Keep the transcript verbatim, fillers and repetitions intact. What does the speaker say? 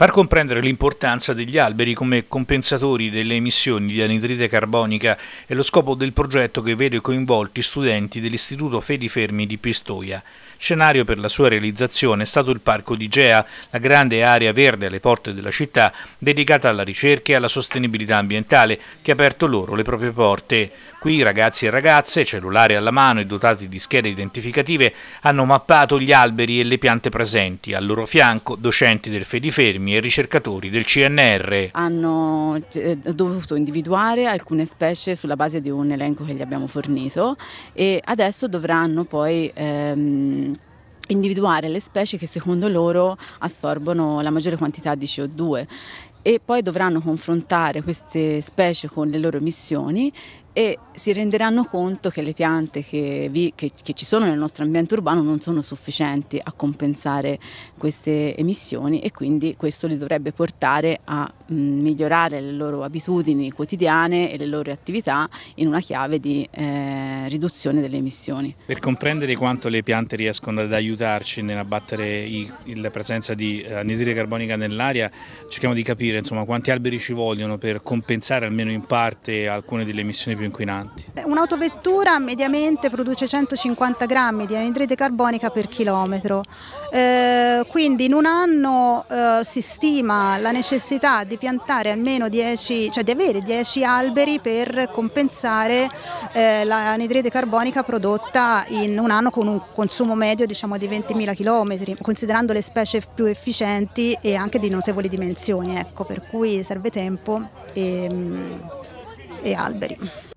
Far comprendere l'importanza degli alberi come compensatori delle emissioni di anidride carbonica è lo scopo del progetto che vede coinvolti studenti dell'Istituto Fedi Fermi di Pistoia. Scenario per la sua realizzazione è stato il Parco di Gea, la grande area verde alle porte della città dedicata alla ricerca e alla sostenibilità ambientale che ha aperto loro le proprie porte. Qui ragazzi e ragazze, cellulari alla mano e dotati di schede identificative, hanno mappato gli alberi e le piante presenti. Al loro fianco docenti del Fedi Fermi e ricercatori del C N R. Hanno dovuto individuare alcune specie sulla base di un elenco che gli abbiamo fornito e adesso dovranno poi ehm, individuare le specie che secondo loro assorbono la maggiore quantità di C O due e poi dovranno confrontare queste specie con le loro emissioni e si renderanno conto che le piante che, vi, che, che ci sono nel nostro ambiente urbano non sono sufficienti a compensare queste emissioni e quindi questo li dovrebbe portare a mh, migliorare le loro abitudini quotidiane e le loro attività in una chiave di eh, riduzione delle emissioni. Per comprendere quanto le piante riescono ad aiutarci nell'abbattere i, la presenza di anidride carbonica nell'aria, cerchiamo di capire insomma, quanti alberi ci vogliono per compensare almeno in parte alcune delle emissioni più inquinanti. Un'autovettura mediamente produce centocinquanta grammi di anidride carbonica per chilometro, eh, quindi in un anno eh, si stima la necessità di piantare almeno dieci, cioè di avere dieci alberi per compensare eh, l'anidride carbonica prodotta in un anno con un consumo medio diciamo di ventimila chilometri, considerando le specie più efficienti e anche di notevoli dimensioni, ecco, per cui serve tempo e, e alberi.